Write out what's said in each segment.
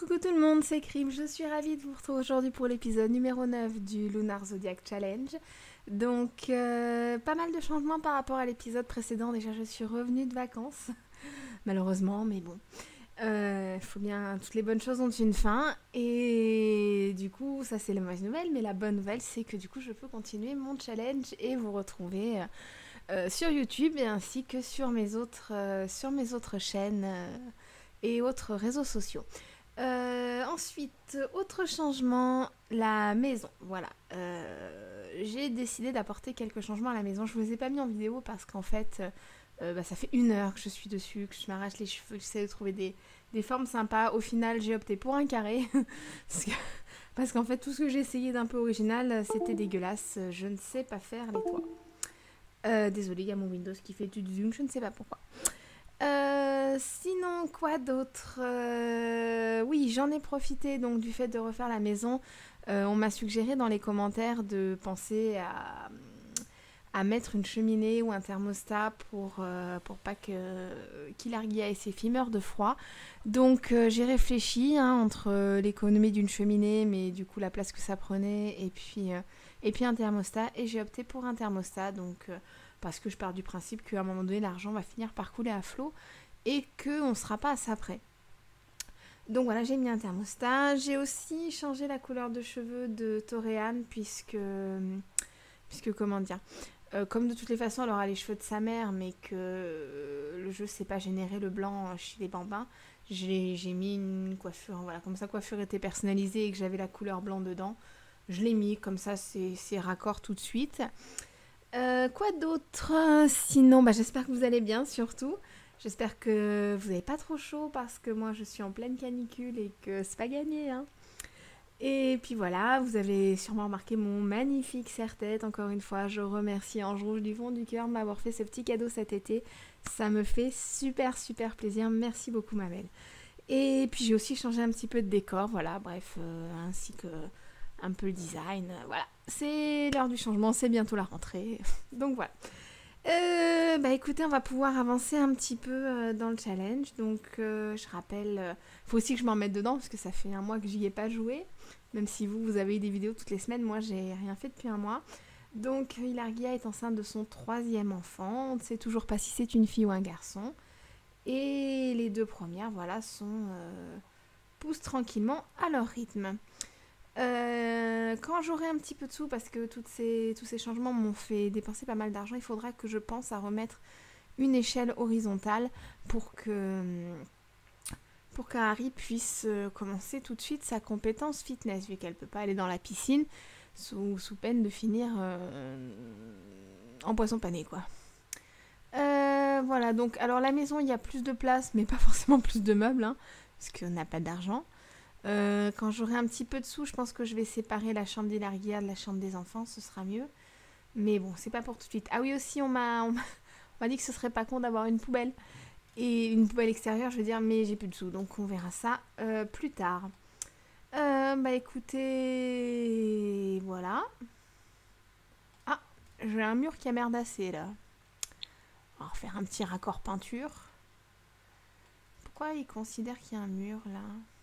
Coucou tout le monde, c'est Krim, je suis ravie de vous retrouver aujourd'hui pour l'épisode numéro 9 du Lunar Zodiac Challenge. Donc pas mal de changements par rapport à l'épisode précédent, déjà je suis revenue de vacances, malheureusement, mais bon. Faut bien, toutes les bonnes choses ont une fin et du coup ça c'est la mauvaise nouvelle, mais la bonne nouvelle c'est que du coup je peux continuer mon challenge et vous retrouver sur YouTube et ainsi que sur sur mes autres chaînes et autres réseaux sociaux. Ensuite, autre changement, la maison. Voilà. J'ai décidé d'apporter quelques changements à la maison. Je ne vous ai pas mis en vidéo parce qu'en fait, ça fait 1 heure que je suis dessus, que je m'arrache les cheveux, que j'essaie de trouver des formes sympas. Au final, j'ai opté pour un carré. Parce qu'en fait, tout ce que j'ai essayé d'un peu original, c'était dégueulasse. Je ne sais pas faire les toits. Désolée, il y a mon Windows qui fait du zoom, je ne sais pas pourquoi. Sinon, quoi d'autre Oui, j'en ai profité donc du fait de refaire la maison. On m'a suggéré dans les commentaires de penser à mettre une cheminée ou un thermostat pour pas qu'Hilargia et ses filles meurent de froid. Donc j'ai réfléchi entre l'économie d'une cheminée, mais du coup la place que ça prenait, et puis un thermostat. Et j'ai opté pour un thermostat, donc parce que je pars du principe qu'à un moment donné l'argent va finir par couler à flot et qu'on ne sera pas à ça près. Donc voilà, j'ai mis un thermostat. J'ai aussi changé la couleur de cheveux de Toréane puisque comment dire, comme de toutes les façons elle aura les cheveux de sa mère mais que le jeu sait pas générer le blanc chez les bambins, j'ai mis une coiffure, voilà, comme sa coiffure était personnalisée et que j'avais la couleur blanc dedans, je l'ai mis, comme ça c'est raccord tout de suite. Quoi d'autre? Sinon, j'espère que vous allez bien surtout. J'espère que vous n'avez pas trop chaud parce que moi je suis en pleine canicule et que c'est pas gagné. Et puis voilà, vous avez sûrement remarqué mon magnifique serre-tête. Encore une fois, je remercie Ange Rouge du fond du cœur de m'avoir fait ce petit cadeau cet été. Ça me fait super super plaisir. Merci beaucoup ma belle. Et puis j'ai aussi changé un petit peu de décor, voilà, bref, ainsi que un peu le design, voilà. C'est l'heure du changement, c'est bientôt la rentrée. Donc voilà. Écoutez, on va pouvoir avancer un petit peu dans le challenge. Donc je rappelle, faut aussi que je m'en mette dedans parce que ça fait 1 mois que j'y ai pas joué. Même si vous avez eu des vidéos toutes les semaines, moi j'ai rien fait depuis 1 mois. Donc Hilargia est enceinte de son 3e enfant. On ne sait toujours pas si c'est une fille ou un garçon. Et les 2 premières, voilà, poussent tranquillement à leur rythme. Quand j'aurai un petit peu de sous, parce que tous ces changements m'ont fait dépenser pas mal d'argent, il faudra que je pense à remettre une échelle horizontale pour qu'Harry puisse commencer tout de suite sa compétence fitness, vu qu'elle peut pas aller dans la piscine sous peine de finir en poisson pané, quoi. Voilà, donc alors la maison, il y a plus de place, mais pas forcément plus de meubles, parce qu'on n'a pas d'argent. Quand j'aurai un petit peu de sous, je pense que je vais séparer la chambre d'Hilargia de la chambre des enfants, ce sera mieux. Mais bon, c'est pas pour tout de suite. Ah oui, aussi, on m'a dit que ce serait pas con d'avoir une poubelle. Et une poubelle extérieure, je veux dire, mais j'ai plus de sous, donc on verra ça plus tard. Écoutez, voilà. Ah, j'ai un mur qui a merdassé là. On va refaire un petit raccord peinture. Pourquoi il considère qu'il y a un mur là?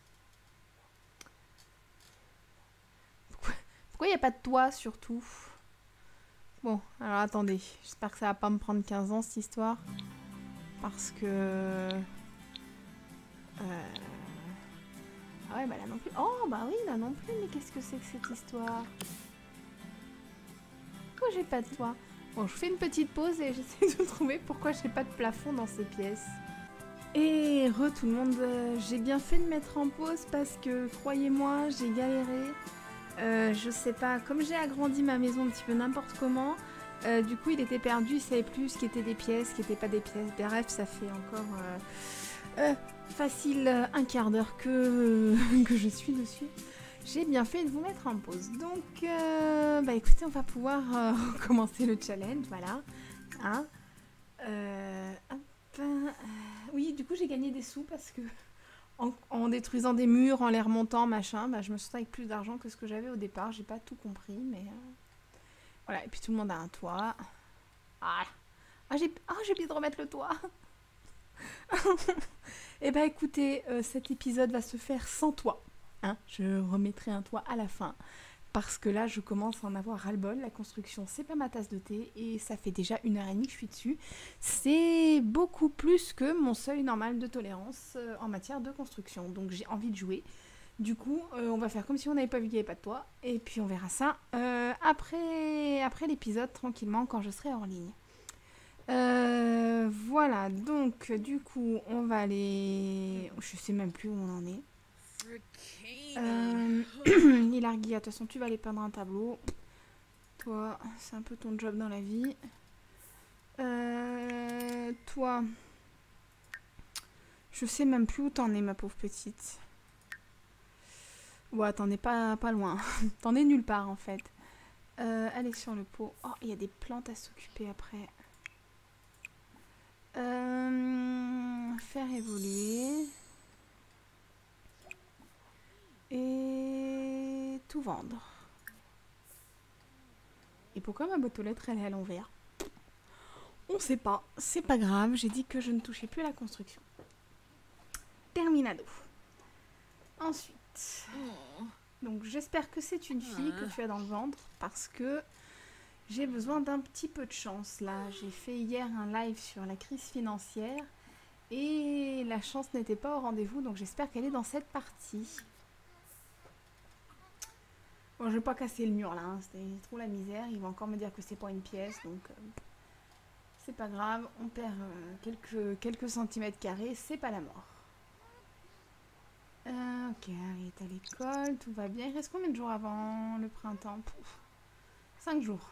Pourquoi il n'y a pas de toit surtout? Bon, alors attendez, j'espère que ça va pas me prendre 15 ans cette histoire. Parce que... Ah ouais, là non plus. Oh, bah oui, là non plus, mais qu'est-ce que c'est que cette histoire? Pourquoi j'ai pas de toit? Bon, je fais une petite pause et j'essaie de trouver pourquoi j'ai pas de plafond dans ces pièces. Et tout le monde, j'ai bien fait de mettre en pause parce que, croyez-moi, j'ai galéré. Je sais pas, comme j'ai agrandi ma maison un petit peu n'importe comment, du coup il était perdu, il savait plus ce qui était des pièces, ce qui n'était pas des pièces. Bref, ça fait encore facile 1/4 d'heure que je suis dessus. J'ai bien fait de vous mettre en pause. Donc, écoutez, on va pouvoir recommencer le challenge, voilà. Oui, du coup j'ai gagné des sous parce que en détruisant des murs, en les remontant, machin, je me sentais avec plus d'argent que ce que j'avais au départ. J'ai pas tout compris, mais voilà. Et puis tout le monde a un toit. J'ai oublié de remettre le toit. Eh ben écoutez, cet épisode va se faire sans toit. Hein, je remettrai un toit à la fin. Parce que là, je commence à en avoir ras-le-bol. La construction, c'est pas ma tasse de thé. Et ça fait déjà 1 heure et demie que je suis dessus. C'est beaucoup plus que mon seuil normal de tolérance en matière de construction. Donc j'ai envie de jouer. Du coup, on va faire comme si on n'avait pas vu qu'il n'y avait pas de toit. Et puis on verra ça après l'épisode, tranquillement, quand je serai hors ligne. Voilà, donc du coup, on va aller... Je sais même plus où on en est. Hilargia, de toute façon, tu vas aller peindre un tableau. Toi, c'est un peu ton job dans la vie. Toi, je sais même plus où t'en es, ma pauvre petite. Ouais, t'en es pas loin. T'en es nulle part, en fait. Allez sur le pot. Oh, il y a des plantes à s'occuper après. Faire évoluer. Et tout vendre. Et pourquoi ma boîte aux lettres elle est à l'envers? On sait pas, c'est pas grave, j'ai dit que je ne touchais plus à la construction. Terminado. Ensuite, donc j'espère que c'est une fille que tu as dans le ventre parce que j'ai besoin d'un petit peu de chance là. J'ai fait hier un live sur la crise financière et la chance n'était pas au rendez-vous, donc j'espère qu'elle est dans cette partie. Bon, je vais pas casser le mur là, hein. C'était trop la misère. Ils vont encore me dire que c'est pas une pièce, donc c'est pas grave. On perd quelques centimètres carrés, c'est pas la mort. Ok, Harry est à l'école, tout va bien. Il reste combien de jours avant le printemps? 5 jours.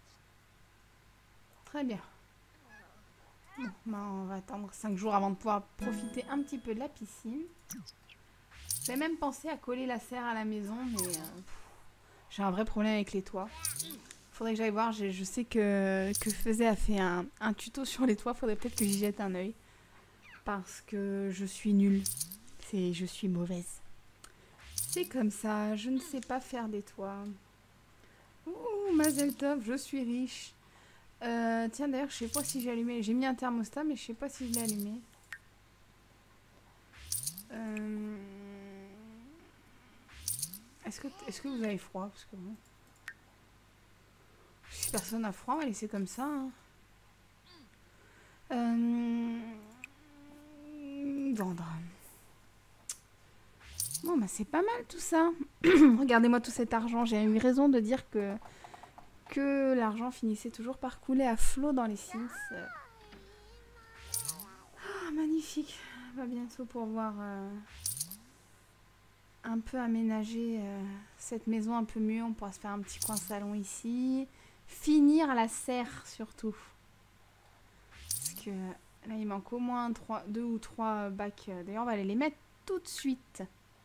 Très bien. Bon, ben on va attendre 5 jours avant de pouvoir profiter un petit peu de la piscine. J'ai même pensé à coller la serre à la maison, mais j'ai un vrai problème avec les toits. Faudrait que j'aille voir, je sais que Faisait a fait un tuto sur les toits, faudrait peut-être que j'y jette un œil. Parce que je suis nulle. Je suis mauvaise. C'est comme ça, je ne sais pas faire des toits. Ouh, Mazel Tov, je suis riche. Tiens, d'ailleurs, je sais pas si j'ai allumé. J'ai mis un thermostat, mais je sais pas si je l'ai allumé. Est-ce que vous avez froid? Parce que bon... Si personne n'a froid, on va laisser comme ça. Hein. Vendre. Bon, bah c'est pas mal tout ça. Regardez-moi tout cet argent. J'ai eu raison de dire que l'argent finissait toujours par couler à flot dans les Sims. Ah, magnifique. On va bientôt pouvoir un peu aménager cette maison un peu mieux. On pourra se faire un petit coin salon ici. Finir la serre surtout. Parce que là, il manque au moins 2 ou 3 bacs. D'ailleurs, on va aller les mettre tout de suite.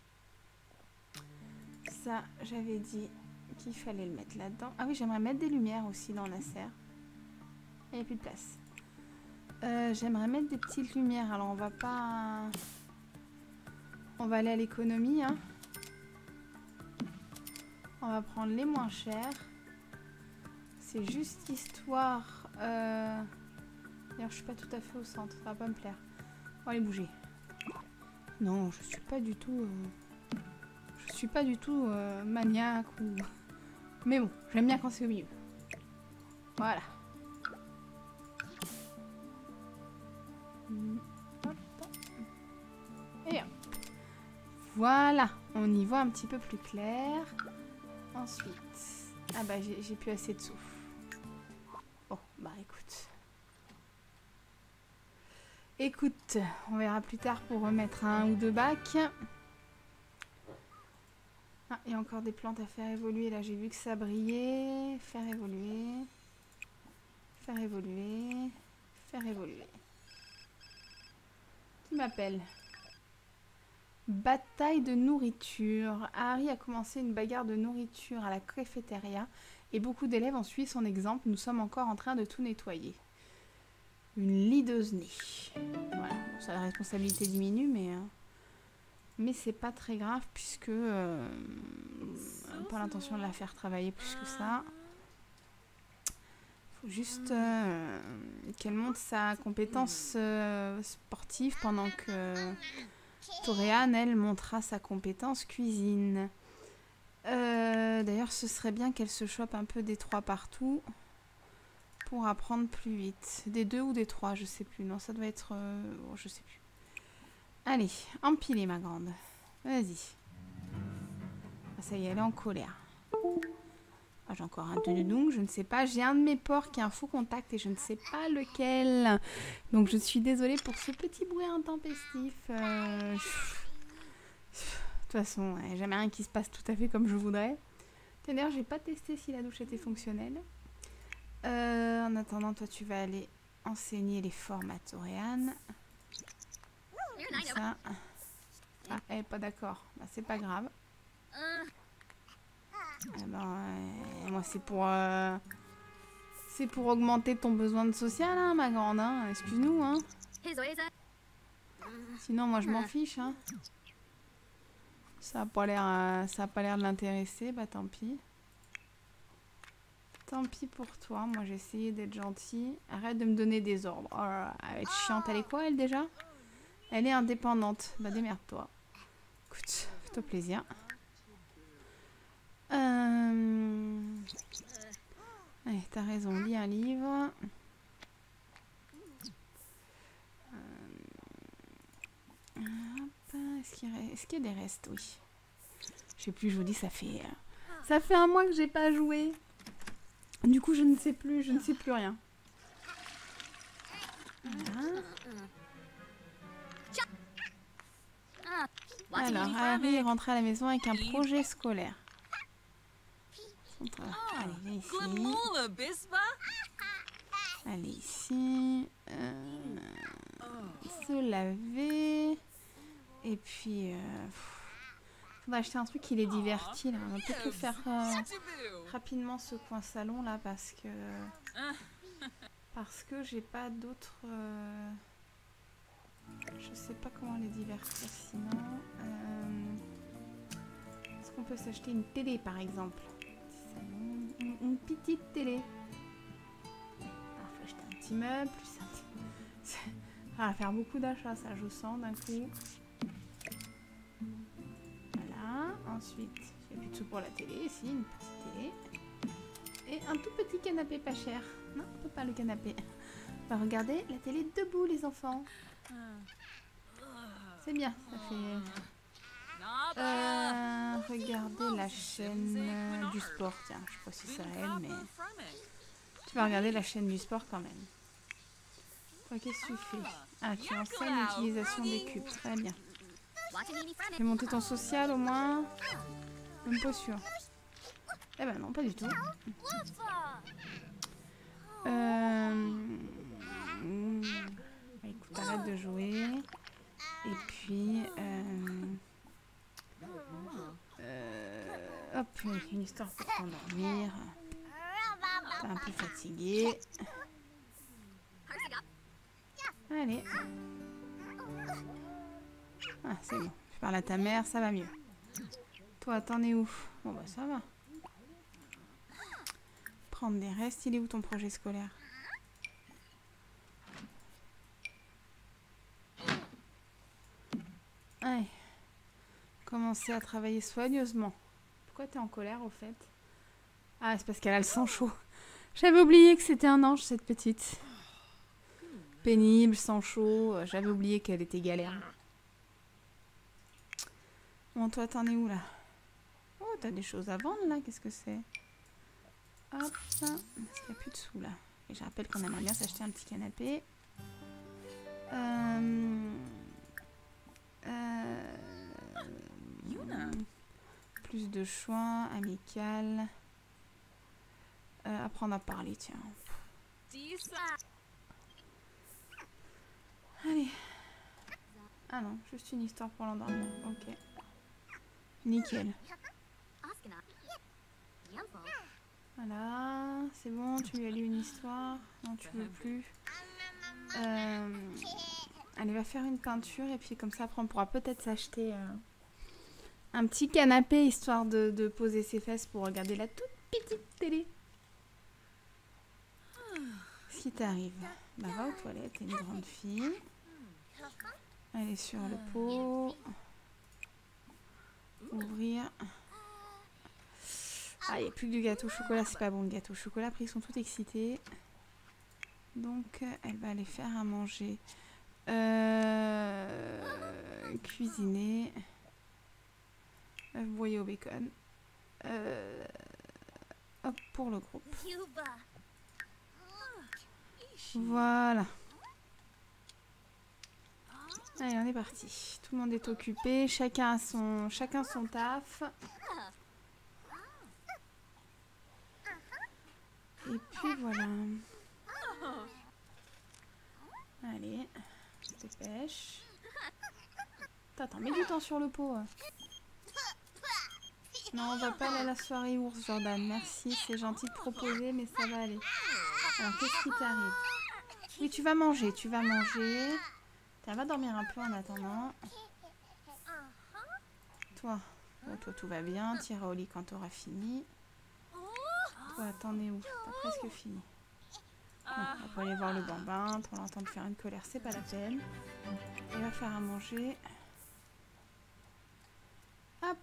Ça, j'avais dit qu'il fallait le mettre là-dedans. Ah oui, j'aimerais mettre des lumières aussi dans la serre. Il n'y a plus de place. J'aimerais mettre des petites lumières. Alors, on va pas... On va aller à l'économie. Hein. On va prendre les moins chers. C'est juste histoire... D'ailleurs, je suis pas tout à fait au centre. Ça va pas me plaire. On va aller bouger. Non, je suis pas du tout... Je suis pas du tout maniaque ou... Mais bon, j'aime bien quand c'est au milieu. Voilà. Hop. Et hop. Voilà, on y voit un petit peu plus clair. Ensuite... Ah bah j'ai plus assez de souffle. Bon, bah écoute. Écoute, on verra plus tard pour remettre 1 ou 2 bacs. Ah, il y a encore des plantes à faire évoluer. Là, j'ai vu que ça brillait. Faire évoluer. Faire évoluer. Faire évoluer. Qui m'appelle? Bataille de nourriture. Harry a commencé une bagarre de nourriture à la cafétéria et beaucoup d'élèves ont suivi son exemple. Nous sommes encore en train de tout nettoyer. Une lideuse nez. Voilà. Bon, ça, la responsabilité diminue, mais c'est pas très grave puisque pas l'intention de la faire travailler plus que ça. faut juste qu'elle monte sa compétence sportive pendant que Toréane, elle, montera sa compétence cuisine. D'ailleurs, ce serait bien qu'elle se chope un peu des 3 partout pour apprendre plus vite. Des 2 ou des 3, je sais plus. Non, ça doit être... bon, je sais plus. Allez, empilez ma grande. Vas-y. Ah, ça y est, elle est en colère. Ah, j'ai encore un donc je ne sais pas. J'ai un de mes porcs qui a un faux contact et je ne sais pas lequel. Donc je suis désolée pour ce petit bruit intempestif. De toute façon, il n'y a jamais rien qui se passe tout à fait comme je voudrais. D'ailleurs, j'ai pas testé si la douche était fonctionnelle. En attendant, toi, tu vas aller enseigner les formes à Toréane. Comme ça. Ah, elle est pas d'accord. Bah, c'est pas grave. Alors, moi, c'est pour augmenter ton besoin de social, hein, ma grande. Hein. Excuse-nous. Hein. Sinon, moi, je m'en fiche. Hein. Ça a pas l'air de l'intéresser. Bah, tant pis. Tant pis pour toi. Moi, j'ai essayé d'être gentille. Arrête de me donner des ordres. Oh là là, elle va être chiante. Elle est quoi, elle, déjà? Elle est indépendante. Bah, démerde-toi. Écoute, fais-toi plaisir. Allez, t'as raison, lis un livre. Est-ce qu'il y a des restes? Oui. Je sais plus, je vous dis, ça fait un mois que j'ai pas joué. Du coup, je ne sais plus rien. Voilà. Alors, Harry est rentré à la maison avec un projet scolaire. Allez, viens ici. Allez, ici. Se laver. Et puis... faudrait acheter un truc qui les divertit, là. On va peut-être le faire rapidement, ce coin salon, là, parce que j'ai pas d'autres... je sais pas comment les divertir, sinon... Est-ce qu'on peut s'acheter une télé, par exemple? Une petite télé. Alors, faut acheter un petit meuble, plus un petit... Ça va faire beaucoup d'achats, ça, je sens, d'un coup. Voilà. Ensuite, il n'y a plus de sous pour la télé, ici, une petite télé. Et un tout petit canapé pas cher. Non, on peut pas le canapé. On va regarder la télé debout, les enfants. C'est bien, ça fait... regardez la chaîne du sport. Tiens, je sais pas si c'est réel, mais... Tu vas regarder la chaîne du sport quand même. Toi, qu'est-ce que tu fais? Ah, tu enseignes l'utilisation des cubes. Très bien. Tu fais monter ton social au moins? Même pas sûr. Eh ben non, pas du tout. Écoute, arrête de jouer. Et puis... hop, une histoire pour t'endormir. T'es un peu fatigué. Allez. Ah, c'est bon. Je parle à ta mère, ça va mieux. Toi, t'en es où? Bon, bah ça va. Prendre des restes. Il est où ton projet scolaire? Allez. Commencer à travailler soigneusement. Pourquoi t'es en colère, au fait? Ah, c'est parce qu'elle a le sang chaud. J'avais oublié que c'était un ange, cette petite. Pénible, sang chaud. J'avais oublié qu'elle était galère. Bon, toi, t'en es où, là? Oh, t'as des choses à vendre, là? Qu'est-ce que c'est? Hop. Parce qu'il n'y a plus de sous, là. Et je rappelle qu'on aimerait bien s'acheter un petit canapé. Plus de choix, amical. Apprendre à parler, tiens. Allez. Ah non, juste une histoire pour l'endormir. Ok. Nickel. Voilà, c'est bon, tu lui as lu une histoire. Non, tu veux plus. Allez, va faire une peinture et puis comme ça, après, on pourra peut-être s'acheter un petit canapé histoire de poser ses fesses pour regarder la toute petite télé. qui t'arrive? Bah va aux toilettes, t'es une grande fille. Elle est sur le pot. Ouvrir. Ah, il n'y a plus que du gâteau au chocolat, c'est pas bon le gâteau au chocolat. Après, ils sont tous excités. Donc, elle va aller faire à manger. Cuisiner. Broyer au bacon. Hop, pour le groupe. Voilà. Allez, on est parti. Tout le monde est occupé. Chacun son taf. Et puis voilà. Allez, dépêche. Attends, mets du temps sur le pot. Non, on va pas aller à la soirée ours, Jordan. Merci, c'est gentil de proposer, mais ça va aller. Alors, qu'est-ce qui t'arrive? Oui, tu vas manger, tu vas manger. Tu vas dormir un peu en attendant. Toi, tout va bien. Tu iras au lit quand tu auras fini. Toi, t'en es où? T'as presque fini. Bon, on va aller voir le bambin. Pour l'entendre faire une colère, c'est pas la peine. Il va faire à manger. Hop.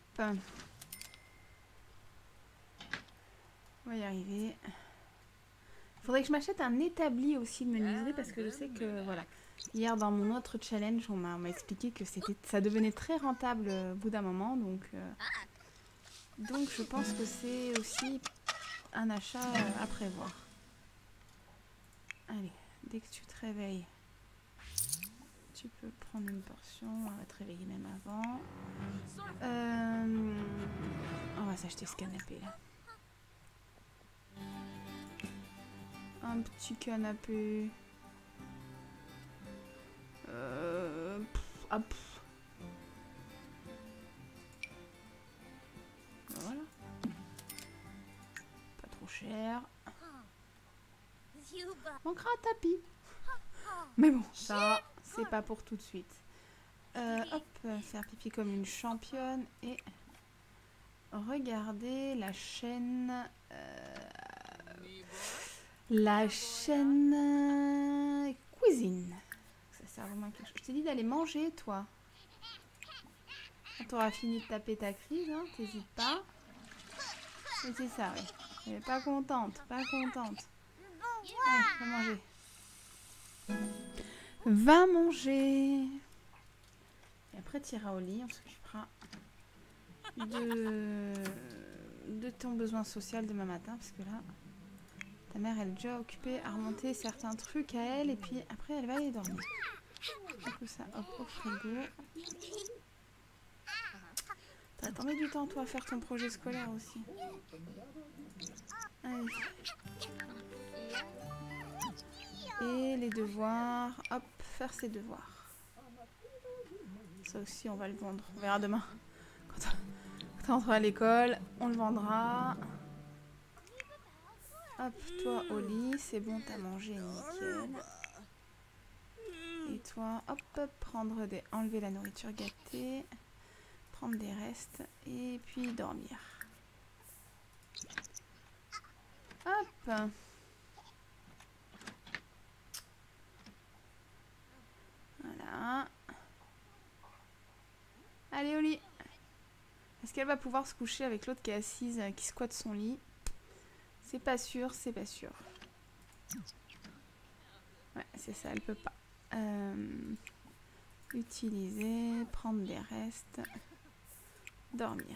On va y arriver. Il faudrait que je m'achète un établi aussi de menuiserie parce que je sais que, voilà, hier dans mon autre challenge, on m'a expliqué que ça devenait très rentable au bout d'un moment. Donc je pense que c'est aussi un achat à prévoir. Allez, dès que tu te réveilles, tu peux prendre une portion. On va te réveiller même avant. On va s'acheter ce canapé là. Un petit canapé. Voilà. Pas trop cher. Manquera un tapis. Mais bon, ça, c'est pas pour tout de suite. Hop, faire pipi comme une championne et regarder la chaîne. Cuisine. Ça sert vraiment à quelque chose. Je t'ai dit d'aller manger, toi. Quand tu auras fini de taper ta crise, hein, t'hésites pas. Et c'est ça, oui. Elle est pas contente, pas contente. Allez, va manger. Va manger. Et après, tu iras au lit, on s'occupera de ton besoin social demain matin, parce que là, ta mère, elle est déjà occupée à remonter certains trucs à elle, et puis après, elle va aller dormir. Tout ça, hop, au frigo. T'as mis du temps, toi, à faire ton projet scolaire aussi. Allez. Et les devoirs, hop, faire ses devoirs. Ça aussi, on va le vendre. On verra demain. Quand on rentrera à l'école, on le vendra. Hop, toi au lit, c'est bon, t'as mangé, nickel. Et toi, hop, enlever la nourriture gâtée, prendre des restes et puis dormir. Hop. Voilà. Allez au lit. Est-ce qu'elle va pouvoir se coucher avec l'autre qui est assise, qui squatte son lit? C'est pas sûr, c'est pas sûr. Ouais, c'est ça, elle peut pas. Utiliser, prendre des restes, dormir.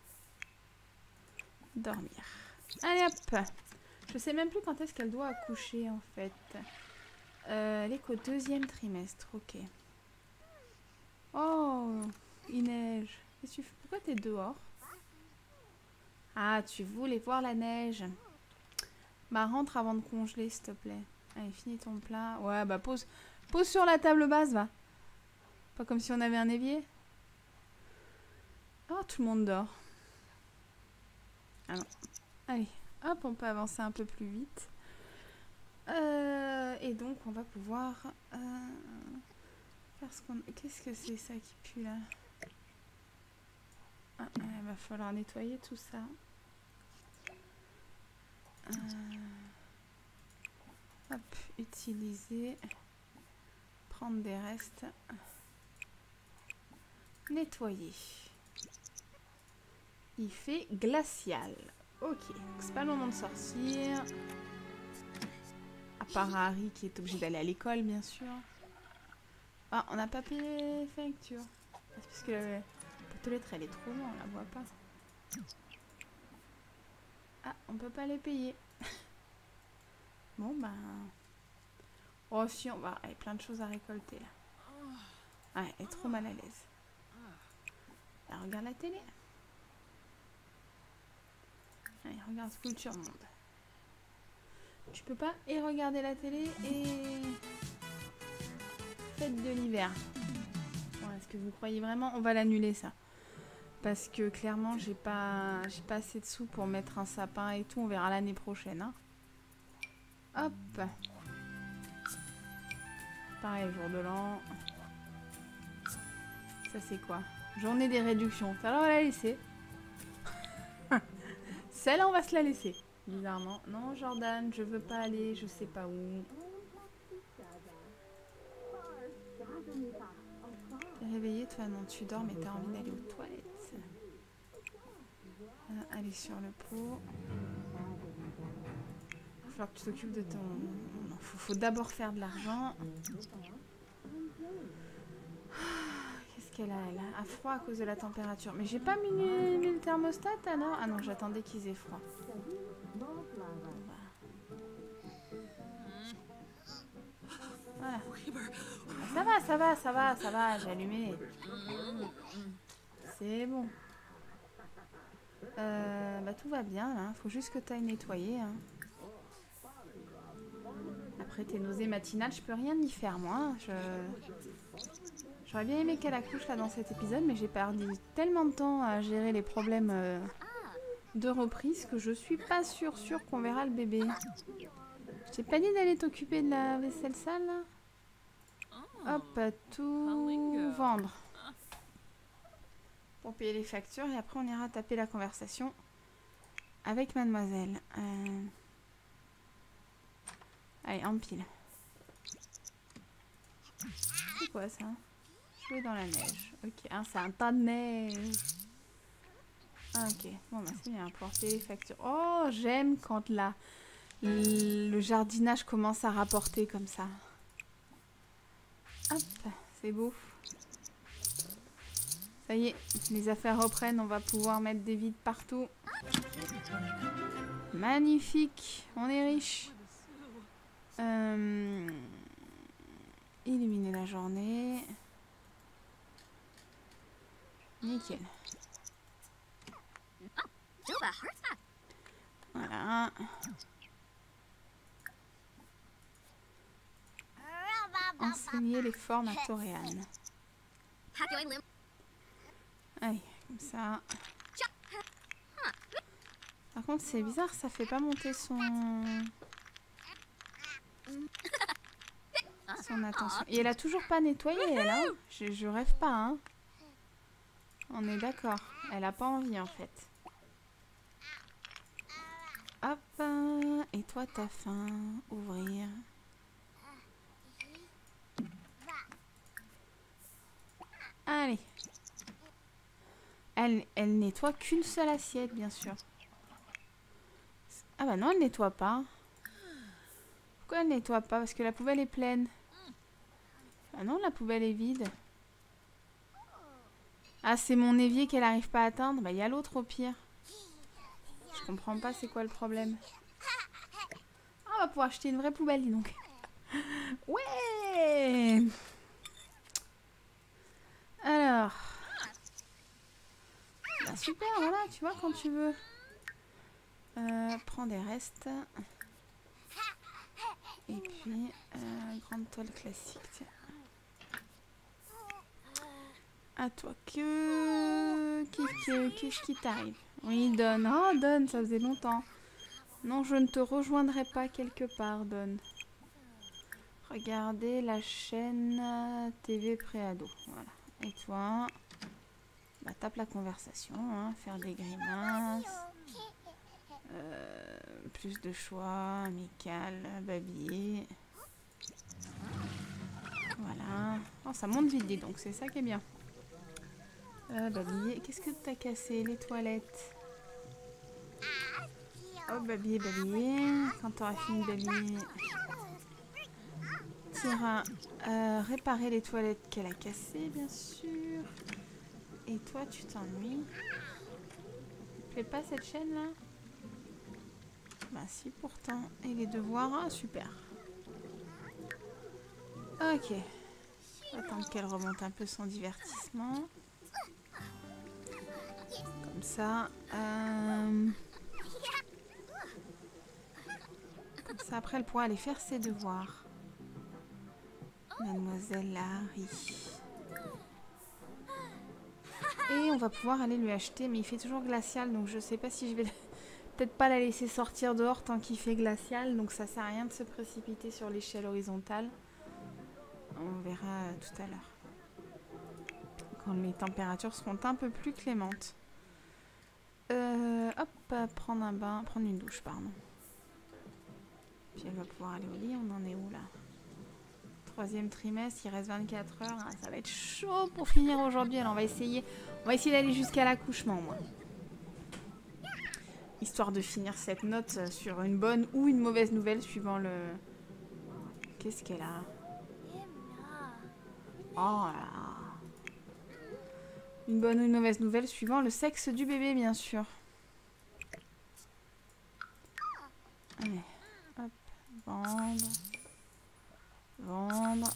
Dormir. Allez hop. Je sais même plus quand est-ce qu'elle doit accoucher en fait. Elle est qu'au 2e trimestre, ok. Oh, il neige. Pourquoi t'es dehors? Ah, tu voulais voir la neige. Bah rentre avant de congeler s'il te plaît. Allez, finis ton plat. Ouais, bah pose sur la table basse, va. Pas comme si on avait un évier. Oh, tout le monde dort. Ah non. Allez, hop, on peut avancer un peu plus vite. Et donc, on va pouvoir faire ce qu'on... Qu'est-ce que c'est ça qui pue là? Ah, il va falloir nettoyer tout ça. Hop, Utiliser. Prendre des restes. Nettoyer. Il fait glacial. Ok, c'est pas le moment de sortir. À part Harry qui est obligé d'aller à l'école, bien sûr. Ah, on n'a pas payé les factures. C'est parce que la boîte aux lettres, elle est trop loin, on la voit pas. Ah, on peut pas les payer. Bon, ben... Oh, si, on va... Il y a plein de choses à récolter, là. Ah, elle est trop mal à l'aise. Elle regarde la télé. Allez, regarde Culture Monde. Tu peux pas et regarder la télé et... Fête de l'hiver. Bon, est-ce que vous croyez vraiment? On va l'annuler, ça. Parce que clairement, j'ai pas assez de sous pour mettre un sapin et tout. On verra l'année prochaine. Hein. Hop. Pareil, jour de l'an. Ça, c'est quoi? Journée des réductions. Ça, on va la laisser. Celle-là, on va se la laisser. Bizarrement. Non, Jordan, je veux pas aller, je sais pas où. T'es réveillée, toi? Non, tu dors, mais t'as envie d'aller aux toilettes. Aller sur le pot. Il va falloir que tu t'occupes de ton... Non, faut d'abord faire de l'argent. Qu'est-ce qu'elle a? Elle a froid à cause de la température. Mais j'ai pas mis le thermostat alors? Ah non, j'attendais qu'ils aient froid. Voilà. Ah, ça va, j'ai allumé. C'est bon. Bah tout va bien là, faut juste que tu ailles nettoyer. Hein. Après tes nausées matinales, je peux rien y faire moi. J'aurais bien aimé qu'elle accouche là dans cet épisode, mais j'ai perdu tellement de temps à gérer les problèmes de reprise que je suis pas sûre qu'on verra le bébé. Je t'ai pas dit d'aller t'occuper de la vaisselle sale là? Hop, tout vendre. Pour payer les factures et après on ira taper la conversation avec mademoiselle. Allez, empile. C'est quoi ça? Jouer dans la neige. Ok, hein, c'est un tas de neige. Ah, ok, bon bah c'est bien pour payer les factures. Oh, j'aime quand le jardinage commence à rapporter comme ça. Hop, c'est beau. Ça y est, les affaires reprennent, on va pouvoir mettre des vides partout. Magnifique, on est riche. Illuminer la journée. Nickel. Voilà. Enseigner les formes à Torian. Allez, comme ça. Par contre, c'est bizarre, ça fait pas monter son attention. Et elle a toujours pas nettoyé, elle, hein? Je rêve pas, hein? On est d'accord. Elle a pas envie, en fait. Hop. Et toi, t'as faim. Ouvrir. Allez. Elle nettoie qu'une seule assiette, bien sûr. Ah bah non, elle nettoie pas. Pourquoi elle nettoie pas? Parce que la poubelle est pleine. Ah non, la poubelle est vide. Ah, c'est mon évier qu'elle n'arrive pas à atteindre. Bah, il y a l'autre au pire. Je comprends pas c'est quoi le problème. Ah, on va pouvoir acheter une vraie poubelle, dis donc. Ouais! Alors. Bah, super, voilà, tu vois, quand tu veux. Prends des restes. Et puis, grande toile classique, tiens. À toi, qu'est-ce qui t'arrive? Oui, Don. Oh, Don, ça faisait longtemps. Non, je ne te rejoindrai pas quelque part, Don. Regardez la chaîne TV Préado. Voilà. Et toi, bah, tape la conversation, hein, faire des grimaces. Plus de choix, amical, babiller. Voilà. Oh, ça monte vite, dis donc, c'est ça qui est bien. Babiller. Qu'est-ce que t'as cassé? Les toilettes. Oh, babiller, babiller. Quand t'auras fini de babiller, t'iras réparer les toilettes qu'elle a cassées, bien sûr. Et toi, tu t'ennuies. Fais pas cette chaîne-là? Bah si, pourtant. Et les devoirs, ah, super. Ok. Attends qu'elle remonte un peu son divertissement. Comme ça. Comme ça, après, elle pourra aller faire ses devoirs. Mademoiselle Larry. Et on va pouvoir aller lui acheter, mais il fait toujours glacial, donc je sais pas si je vais peut-être pas la laisser sortir dehors tant qu'il fait glacial, donc ça sert à rien de se précipiter sur l'échelle horizontale. On verra tout à l'heure. Quand les températures seront un peu plus clémentes. Hop, prendre un bain, prendre une douche, pardon. Puis elle va pouvoir aller au lit, on en est où là? 3e trimestre, il reste 24 heures, ah, ça va être chaud pour finir aujourd'hui, alors on va essayer d'aller jusqu'à l'accouchement, moi. Histoire de finir cette note sur une bonne ou une mauvaise nouvelle, suivant le... Qu'est-ce qu'elle a? Oh là là. Une bonne ou une mauvaise nouvelle, suivant le sexe du bébé, bien sûr. Allez, hop, vendre. Vendre.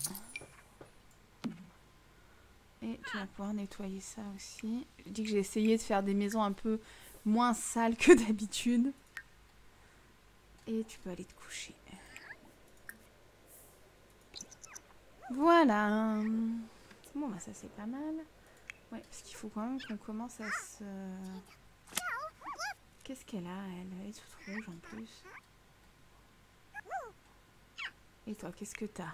Et tu vas pouvoir nettoyer ça aussi. Je dis que j'ai essayé de faire des maisons un peu moins sales que d'habitude. Et tu peux aller te coucher. Voilà. Bon, bah ça c'est pas mal. Ouais, parce qu'il faut quand même qu'on commence à se... Qu'est-ce qu'elle a, elle? Elle est toute rouge en plus. Et toi, qu'est-ce que t'as?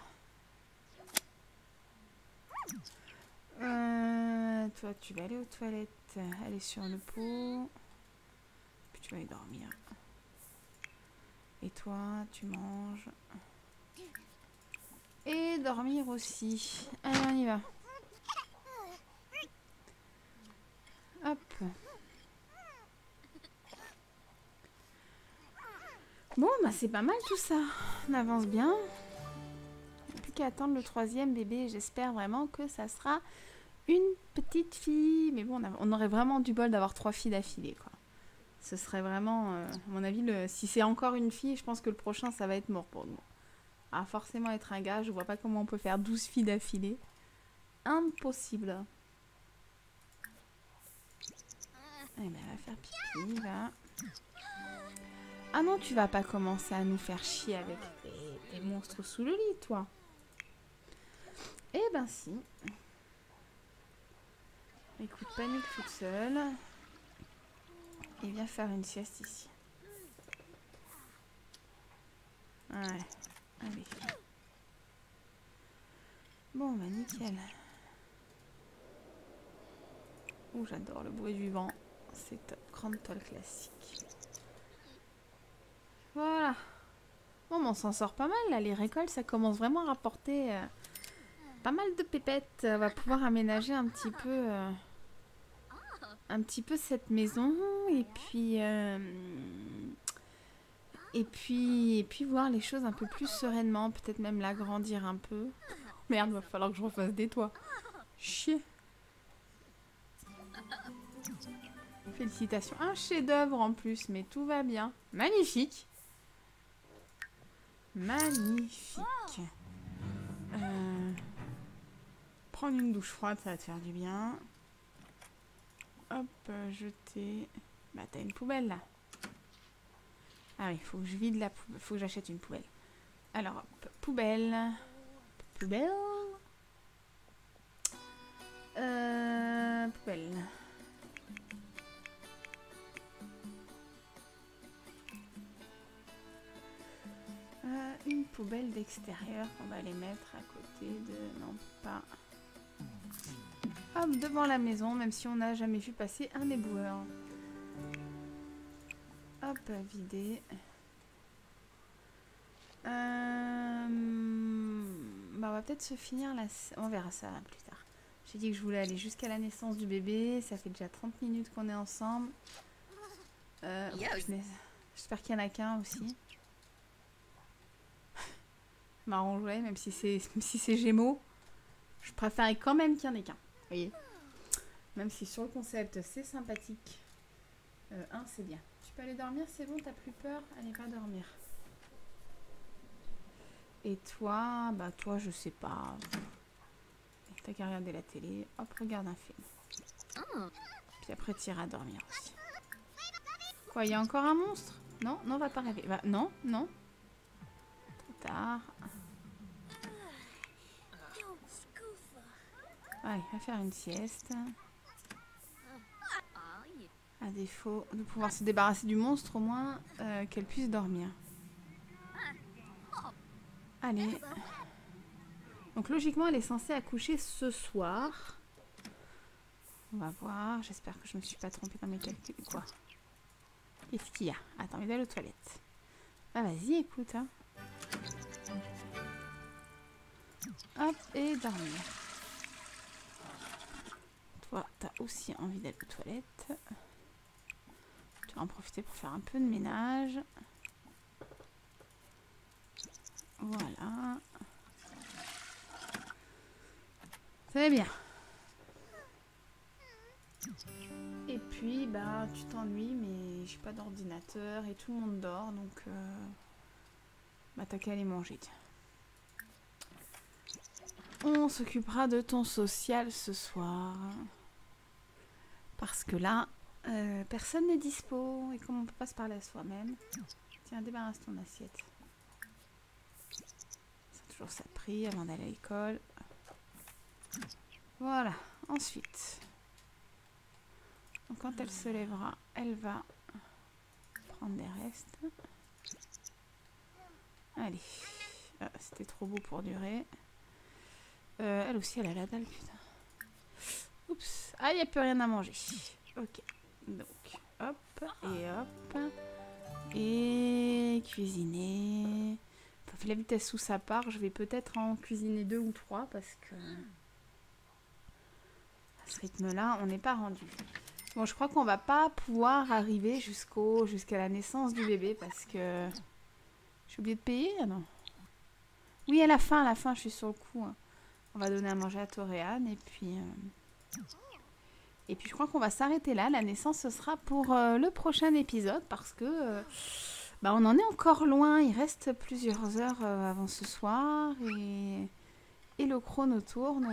Toi, tu vas aller aux toilettes. Elle est sur le pot. Puis tu vas aller dormir. Et toi, tu manges. Et dormir aussi. Allez, on y va. Hop. Bon, bah c'est pas mal tout ça. On avance bien. Il n'y a plus qu'à attendre le 3e bébé. J'espère vraiment que ça sera une petite fille. Mais bon, on aurait vraiment du bol d'avoir 3 filles d'affilée, quoi. Ce serait vraiment, à mon avis, si c'est encore une fille, je pense que le prochain, ça va être mort pour nous. Ah, forcément être un gars, je vois pas comment on peut faire 12 filles d'affilée. Impossible. Eh ben, elle va faire pipi, là. Ah non, tu vas pas commencer à nous faire chier avec tes monstres sous le lit, toi. Eh ben si. Écoute, panique toute seule. Et viens faire une sieste ici. Ouais, allez. Bon, bah nickel. Oh, j'adore le bruit du vent. C'est top. Grande toile classique. Voilà. Bon, mais on s'en sort pas mal là. Les récoltes, ça commence vraiment à rapporter pas mal de pépettes. On va pouvoir aménager un petit peu cette maison. Et puis voir les choses un peu plus sereinement. Peut-être même l'agrandir un peu. Merde, va falloir que je refasse des toits. Chier. Félicitations. Un chef-d'œuvre en plus, mais tout va bien. Magnifique. Magnifique. Prendre une douche froide, ça va te faire du bien. Hop, jeter. Bah, t'as une poubelle là. Ah oui, faut que je vide la poubelle. Faut que j'achète une poubelle. Alors, hop, poubelle. Poubelle. Poubelle. Une poubelle d'extérieur qu'on va les mettre à côté de... Non, pas... Hop, devant la maison, même si on n'a jamais vu passer un éboueur. Hop, vider. Bah va peut-être se finir la... On verra ça plus tard. J'ai dit que je voulais aller jusqu'à la naissance du bébé. Ça fait déjà 30 minutes qu'on est ensemble. J'espère qu'il n'y en a qu'un aussi. Je m'arrangerais, même si c'est Gémeaux. Je préférerais quand même qu'il n'y en ait qu'un. Vous voyez, même si sur le concept c'est sympathique. Un, c'est bien. Tu peux aller dormir, c'est bon, t'as plus peur? Allez pas dormir. Et toi, bah toi je sais pas. T'as qu'à regarder la télé. Hop, regarde un film. Puis après t'iras dormir aussi. Quoi, il y a encore un monstre? Non, non, va pas rêver. Bah, non, non. Trop tard. Allez, va faire une sieste. À défaut de pouvoir se débarrasser du monstre, au moins qu'elle puisse dormir. Allez. Donc logiquement, elle est censée accoucher ce soir. On va voir. J'espère que je me suis pas trompée dans mes calculs. Quoi? Qu'est-ce qu'il y a? Attends, mais d'aller aux toilettes. Ah, vas-y, écoute. Hein. Hop, et dormir. Toi, t'as aussi envie d'aller aux toilettes. Tu vas en profiter pour faire un peu de ménage. Voilà. C'est bien. Et puis, bah, tu t'ennuies, mais j'ai pas d'ordinateur et tout le monde dort, donc bah, t'as qu'à aller manger. On s'occupera de ton social ce soir. Parce que là, personne n'est dispo. Et comme on peut pas se parler à soi-même, tiens, débarrasse ton assiette. C'est toujours ça de prix avant d'aller à l'école. Voilà, ensuite. Donc quand elle se lèvera, elle va prendre des restes. Allez. Ah, c'était trop beau pour durer. Elle aussi, elle a la dalle, putain. Oups. Ah, il n'y a plus rien à manger. Ok. Donc, hop, et hop. Et cuisiner. Enfin, fait la vitesse où ça part, je vais peut-être en cuisiner 2 ou 3 parce que à ce rythme-là, on n'est pas rendu. Bon, je crois qu'on va pas pouvoir arriver jusqu'à la naissance du bébé parce que j'ai oublié de payer, non? Oui, à la fin, je suis sur le coup. Hein. On va donner à manger à Toréane et puis je crois qu'on va s'arrêter là. La naissance, ce sera pour le prochain épisode parce que bah, on en est encore loin. Il reste plusieurs heures avant ce soir et le chrono tourne.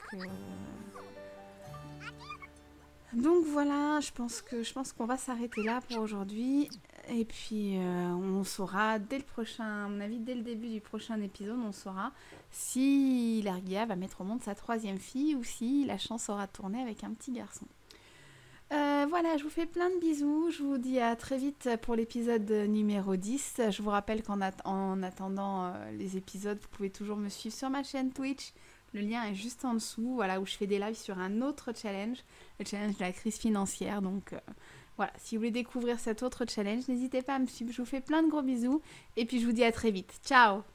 Donc voilà, je pense qu'on va s'arrêter là pour aujourd'hui. Et puis on saura dès le prochain, à mon avis, dès le début du prochain épisode, on saura si Largia va mettre au monde sa 3e fille ou si la chance aura tourné avec un petit garçon. Voilà, je vous fais plein de bisous. Je vous dis à très vite pour l'épisode numéro 10. Je vous rappelle qu'en attendant les épisodes, vous pouvez toujours me suivre sur ma chaîne Twitch. Le lien est juste en dessous, voilà, où je fais des lives sur un autre challenge, le challenge de la crise financière. Donc voilà, si vous voulez découvrir cet autre challenge, n'hésitez pas à me suivre. Je vous fais plein de gros bisous et puis je vous dis à très vite. Ciao!